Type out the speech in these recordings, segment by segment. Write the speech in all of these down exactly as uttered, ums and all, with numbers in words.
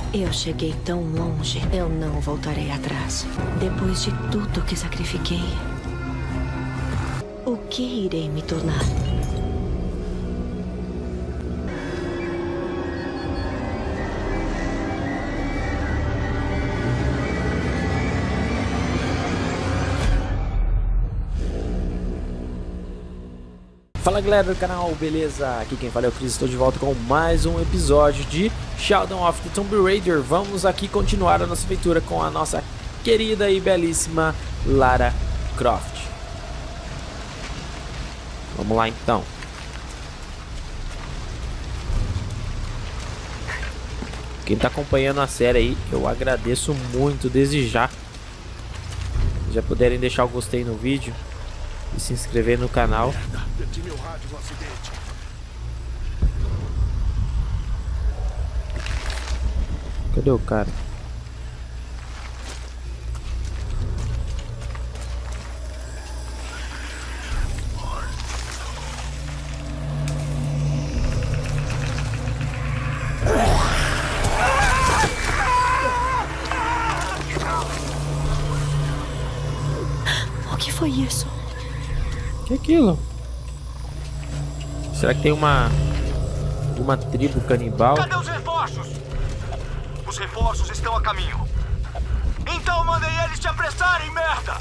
Eu cheguei tão longe, eu não voltarei atrás. Depois de tudo que sacrifiquei, o que irei me tornar? Fala galera do canal, beleza? Aqui quem fala é o Chris, estou de volta com mais um episódio de Shadow of the Tomb Raider. Vamos aqui continuar a nossa aventura com a nossa querida e belíssima Lara Croft. Vamos lá então. Quem está acompanhando a série aí, eu agradeço muito desde já. Já puderem deixar o gostei no vídeo e se inscrever no canal. Cadê o cara? O que foi isso? Que é aquilo? Será que tem uma uma tribo canibal? Cadê os reforços? Os reforços estão a caminho. Então mandem eles te apressarem, merda!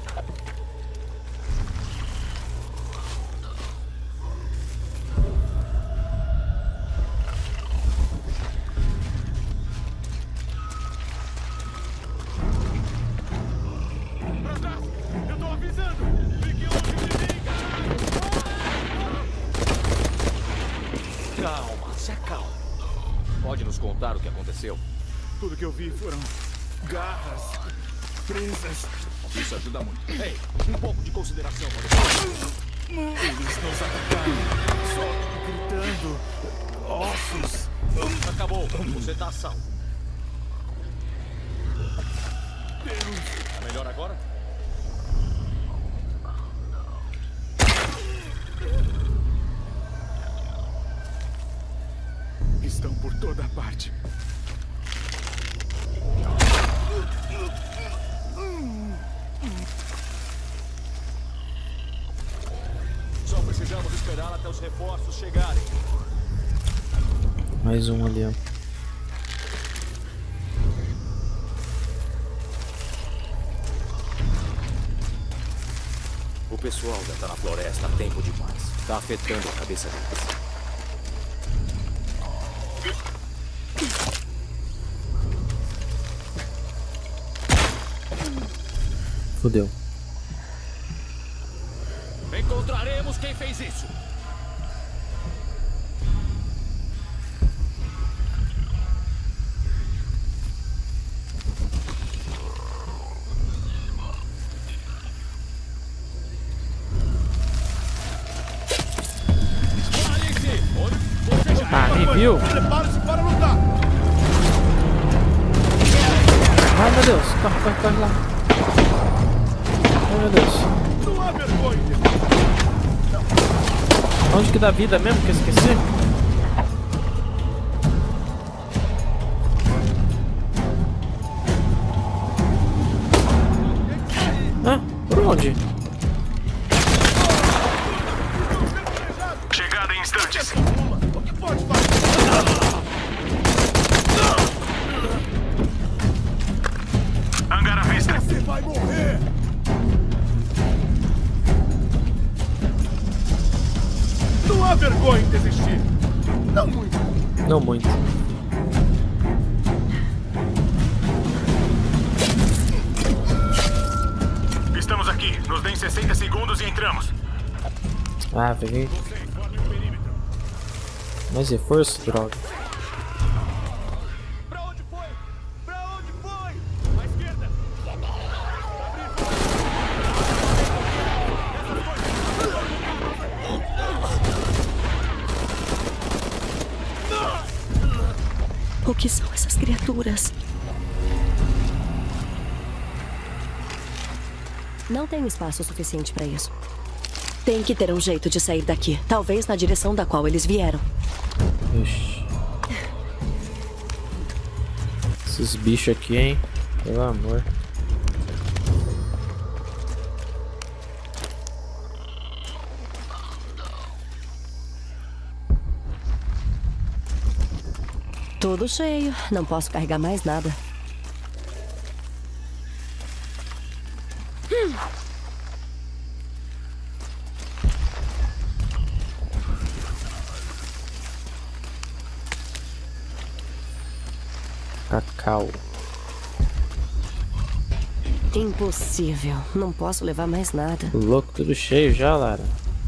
Eu tô avisando! Fique longe de mim! Calma, se acalma. Pode nos contar o que aconteceu? Tudo que eu vi foram garras, presas. Isso ajuda muito. Ei, um pouco de consideração. Eles nos atacaram, só gritando. Ossos. Acabou, você tá salvo. Deus. Tá melhor agora? Estão por toda parte. Só precisamos esperar até os reforços chegarem. Mais um ali, ó. O pessoal já tá na floresta há tempo demais. Tá afetando a cabeça deles. Fudeu. Encontraremos quem fez isso. Ah, me viu? Prepare-se para lutar. Ai meu Deus, corre, corre, corre lá. Ai meu Deus. Não há vergonha. Onde que dá vida mesmo que eu esqueci? Ah, por onde? Chegada em instantes. O que pode fazer? Hangar à vista. Você vai morrer. Não há vergonha em desistir. Não muito. Não muito. Estamos aqui. Nos deem sessenta segundos e entramos. Ah, peguei. Vocês formem o perímetro. Mais reforço, droga. Pra onde foi? Pra onde foi? À esquerda. O que são essas criaturas? Não tenho espaço suficiente para isso. Tem que ter um jeito de sair daqui. Talvez na direção da qual eles vieram. Ixi. Esses bichos aqui, hein? Pelo amor. Tudo cheio. Não posso carregar mais nada. Hum. Cacau. Impossível. Não posso levar mais nada. Louco, tudo cheio já, Lara.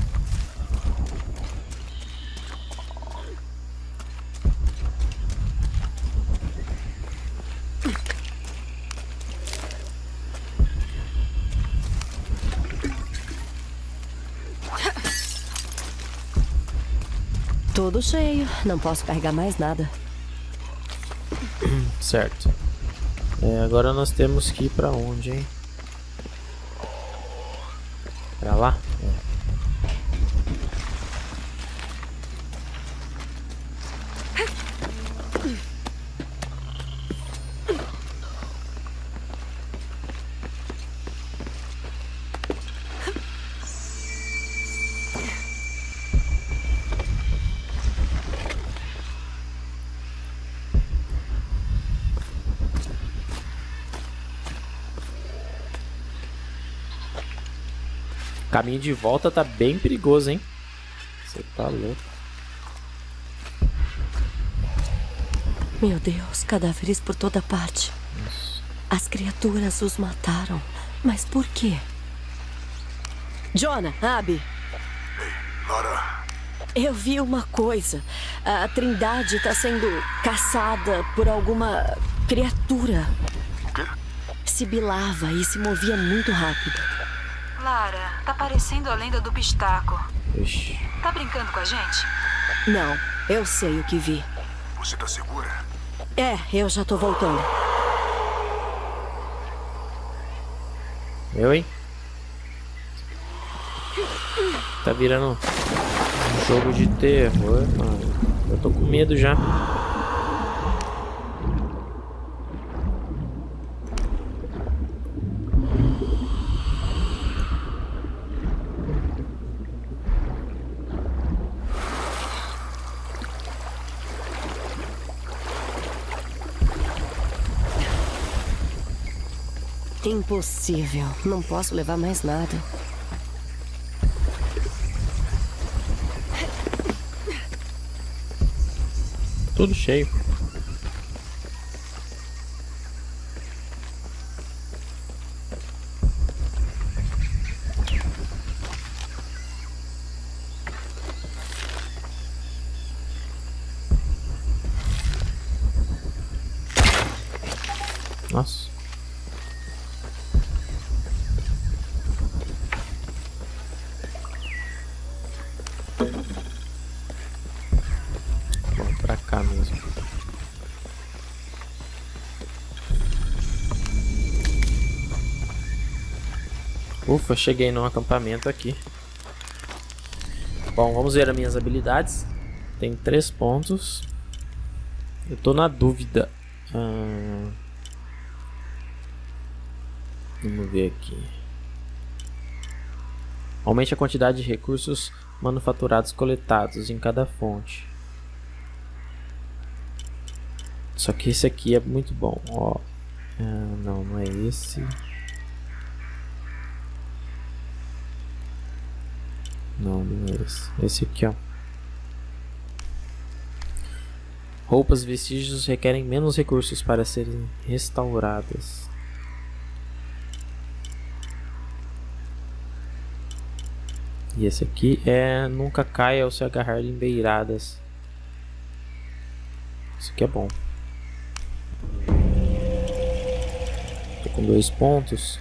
Tudo cheio. Não posso carregar mais nada. Certo. É, agora nós temos que ir pra onde, hein? Pra lá? É. O caminho de volta tá bem perigoso, hein? Você tá louco. Meu Deus, cadáveres por toda parte. Nossa. As criaturas os mataram. Mas por quê? Jonah, Abby. Ei, Lara. Eu vi uma coisa. A Trindade tá sendo caçada por alguma criatura. O quê? Sibilava e se movia muito rápido. Lara, tá parecendo a lenda do pistaco. Ixi. Tá brincando com a gente? Não, eu sei o que vi. Você tá segura? É, eu já tô voltando. Eu, hein? Tá virando um jogo de terror, mano. Eu tô com medo já. Impossível. Não posso levar mais nada. Tudo cheio. Nossa. Vamos pra cá mesmo. Ufa, cheguei num acampamento aqui. Bom, vamos ver as minhas habilidades. Tem três pontos. Eu tô na dúvida. Hum... Vamos ver aqui. Aumente a quantidade de recursos manufaturados coletados em cada fonte. Só que esse aqui é muito bom. Ó, ah, não, não é esse. Não, não é esse. Esse aqui, ó. Roupas e vestígios requerem menos recursos para serem restauradas. E esse aqui é nunca caia ao se agarrar em beiradas. Isso aqui é bom. Tô com dois pontos.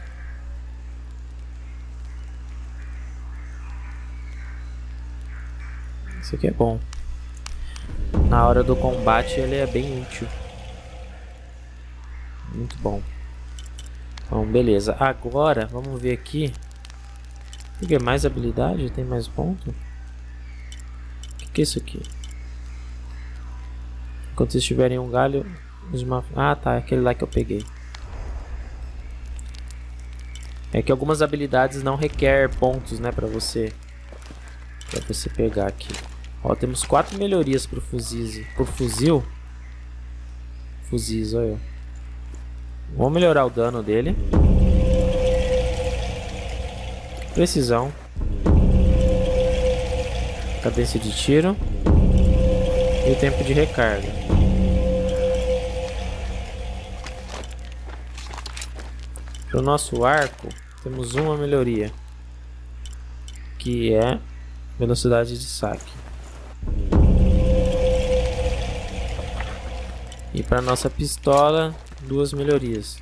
Isso aqui é bom. Na hora do combate ele é bem útil. Muito bom. Bom, beleza. Agora vamos ver aqui. Tem mais habilidade? Tem mais ponto? O que, que é isso aqui? Quando vocês tiverem um galho Ah, tá. É aquele lá que eu peguei. É que algumas habilidades não requer pontos, né? Pra você... Pra você pegar aqui. Ó, temos quatro melhorias pro fuzis. Pro fuzil. Fuzis, olha. Vamos melhorar o dano dele. Precisão. Cadência de tiro. E o tempo de recarga. Para o nosso arco, temos uma melhoria, que é velocidade de saque. E para nossa pistola, duas melhorias.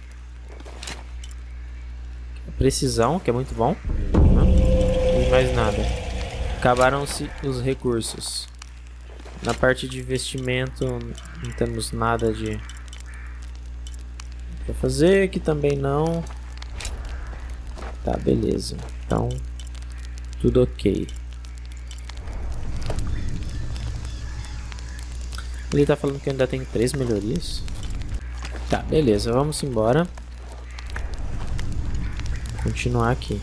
Precisão, que é muito bom. E mais nada. Acabaram-se os recursos. Na parte de investimento não temos nada de pra fazer, aqui também não. Tá, beleza. Então, tudo ok. Ele tá falando que ainda tem três melhorias. Tá, beleza, vamos embora. Continuar aqui.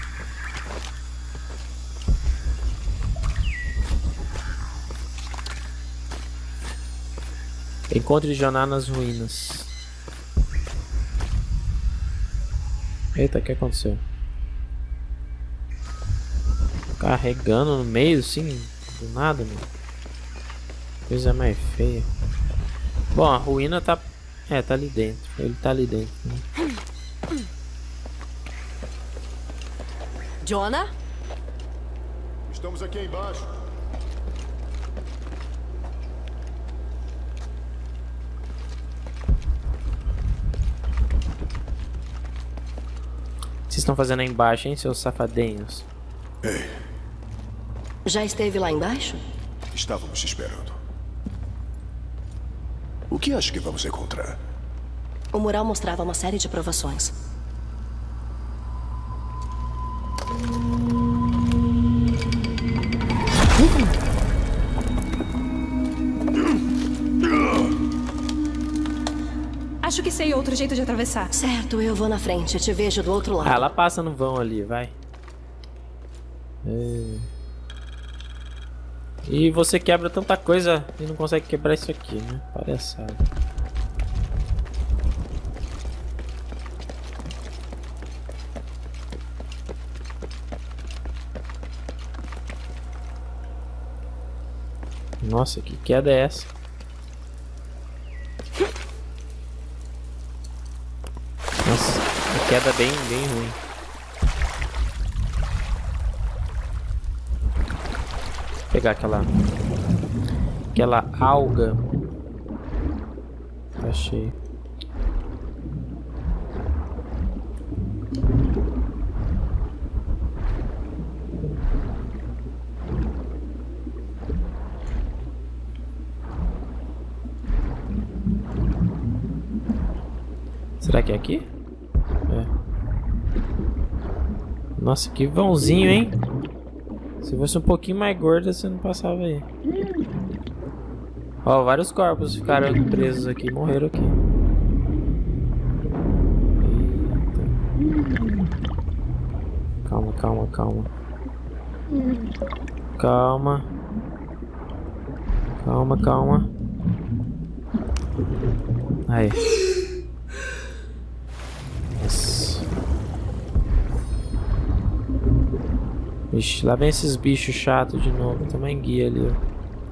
Encontre Joná nas ruínas. Eita, o que aconteceu? Carregando no meio, assim, do nada, meu. Coisa mais feia. Bom, a ruína tá... É, tá ali dentro. Ele tá ali dentro, né? Jonah? Estamos aqui embaixo. Vocês estão fazendo aí embaixo, hein, seus safadinhos? Ei. Já esteve lá embaixo? Estávamos te esperando. O que acha que vamos encontrar? O mural mostrava uma série de provações. Acho que sei outro jeito de atravessar. Certo, eu vou na frente. Te vejo do outro lado. Ah, ela passa no vão ali, vai. É... E você quebra tanta coisa e não consegue quebrar isso aqui, né? Palhaçada. Nossa, que queda é essa? Nossa, a queda bem, bem ruim. Vou pegar aquela aquela alga. Achei. Será que é aqui? É. Nossa, que vãozinho, hein? Se fosse um pouquinho mais gorda, você não passava aí. Ó, vários corpos ficaram presos aqui, morreram aqui. Eita. Calma, calma, calma. Calma. Calma, calma. Aí. Ixi, lá vem esses bichos chatos de novo. Tem uma enguia ali, ó.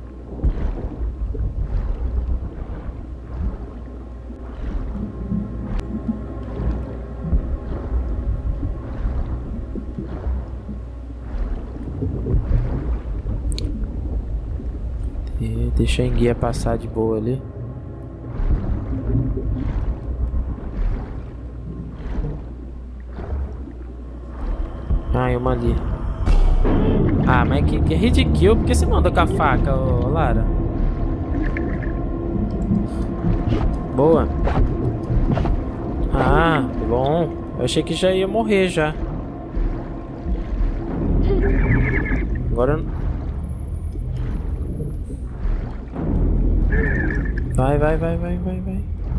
E deixa a enguia passar de boa ali. Ah, é uma ali. Ah, mas que, que ridículo. Por que você mandou com a faca, ô, Lara? Boa. Ah, bom. Eu achei que já ia morrer já. Agora... Vai, vai, vai, vai, vai, vai.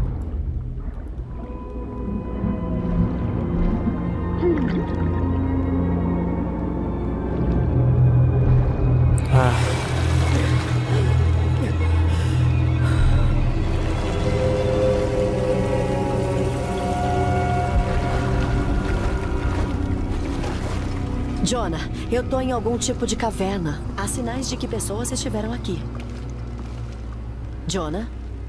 Jonah, eu tô em algum tipo de caverna. Há sinais de que pessoas estiveram aqui. Jonah?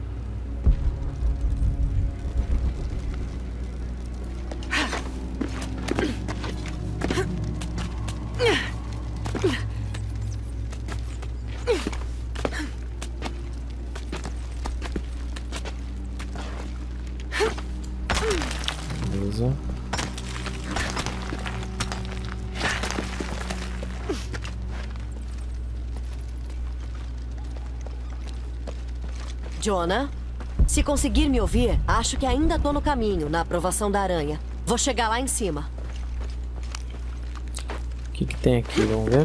Beleza. Jonah? Se conseguir me ouvir, acho que ainda tô no caminho, na aprovação da aranha. Vou chegar lá em cima. O que que tem aqui? Vamos ver.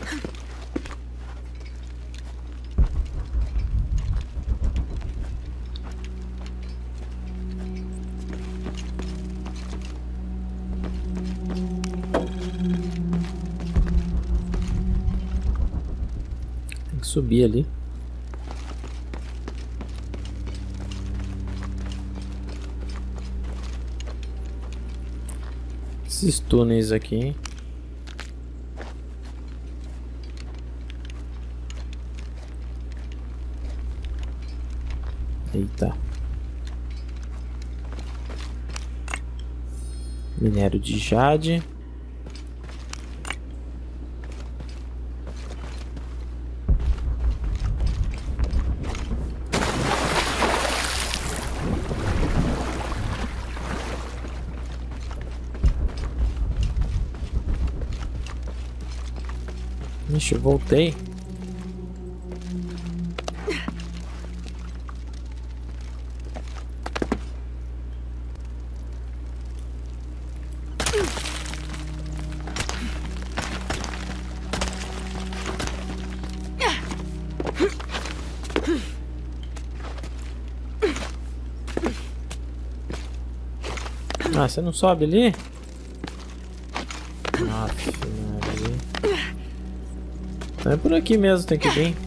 Tem que subir ali. Esses túneis aqui, hein? Eita. Minério de jade. Ixi, eu voltei. Ah, você não sobe ali? Aff, Maria. Então é por aqui mesmo, tem que vir.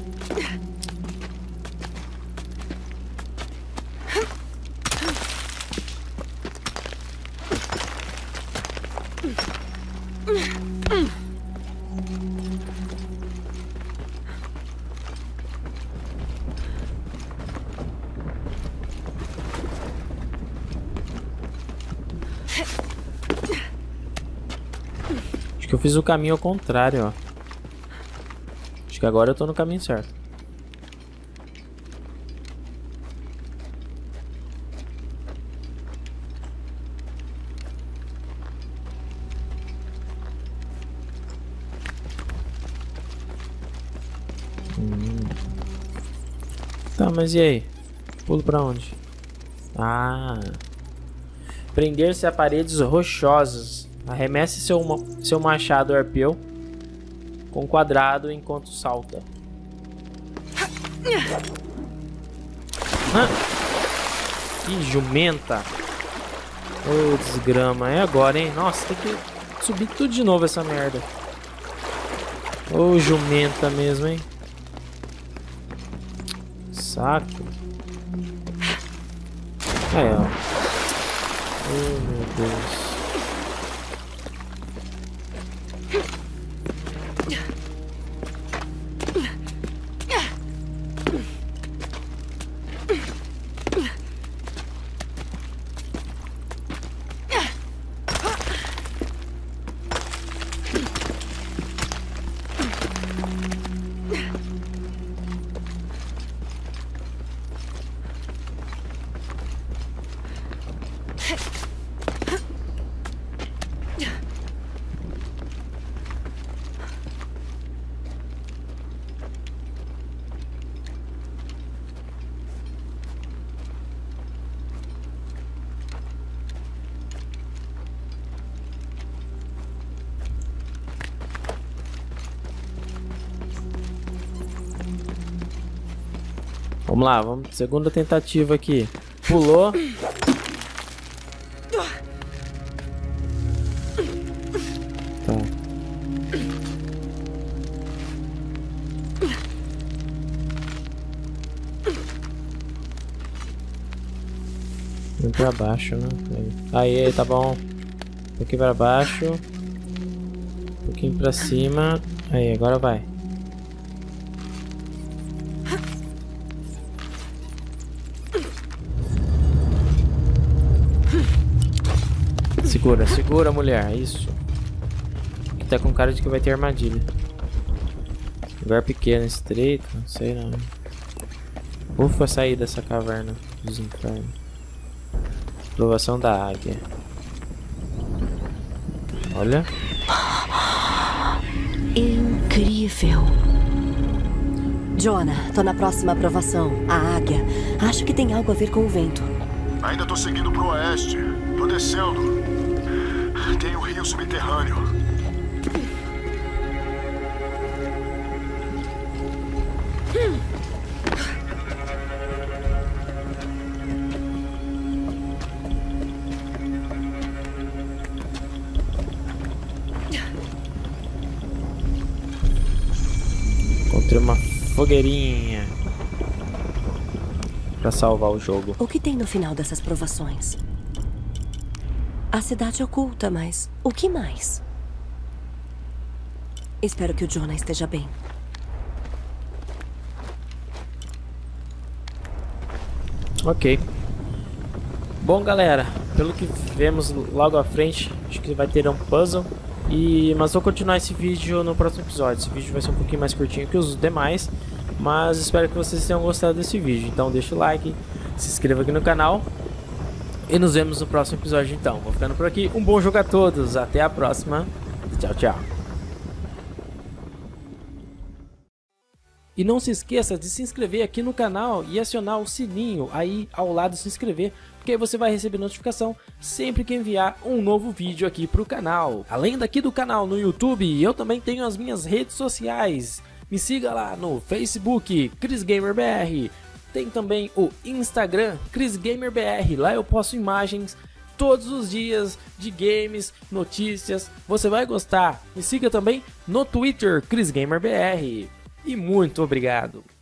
Acho que eu fiz o caminho ao contrário, ó. Acho que agora eu tô no caminho certo. Hum. Tá, mas e aí? Pulo pra onde? Ah. Prender-se a paredes rochosas. Arremesse seu, seu machado arpeu com quadrado enquanto salta. Ah. Que jumenta. Ô, oh, desgrama. É agora, hein? Nossa, tem que subir tudo de novo essa merda. Ô, oh, jumenta mesmo, hein? Saco. Aí, ó. Oh, meu Deus. Vamos lá, vamos. Segunda tentativa aqui. Pulou. Tá. Vem pra baixo, né? Aí, aí, tá bom. Aqui pra baixo. pouquinho pra cima. Aí, agora vai. Segura, segura, mulher. Isso. Aqui tá com cara de que vai ter armadilha. Lugar pequeno, estreito, não sei não. Ufa, sair dessa caverna dos infernos. Provação da águia. Olha. Incrível. Jonah, tô na próxima aprovação. A águia. Acho que tem algo a ver com o vento. Ainda tô seguindo pro oeste. Tô descendo. Tem o rio subterrâneo. Encontrei uma fogueirinha pra salvar o jogo. O que tem no final dessas provações? A cidade oculta, mas o que mais? Espero que o Jonah esteja bem. Ok. Bom, galera, pelo que vemos logo à frente, acho que vai ter um puzzle. E, mas vou continuar esse vídeo no próximo episódio. Esse vídeo vai ser um pouquinho mais curtinho que os demais, mas espero que vocês tenham gostado desse vídeo. Então deixa o like, se inscreva aqui no canal e nos vemos no próximo episódio então. Vou ficando por aqui, um bom jogo a todos, até a próxima, tchau, tchau. E não se esqueça de se inscrever aqui no canal e acionar o sininho aí ao lado de se inscrever, porque aí você vai receber notificação sempre que enviar um novo vídeo aqui para o canal. Além daqui do canal no YouTube, eu também tenho as minhas redes sociais. Me siga lá no Facebook, ChrisGamerBR. Tem também o Instagram, ChrisGamerBR. Lá eu posto imagens todos os dias de games, notícias. Você vai gostar. Me siga também no Twitter, ChrisGamerBR. E muito obrigado!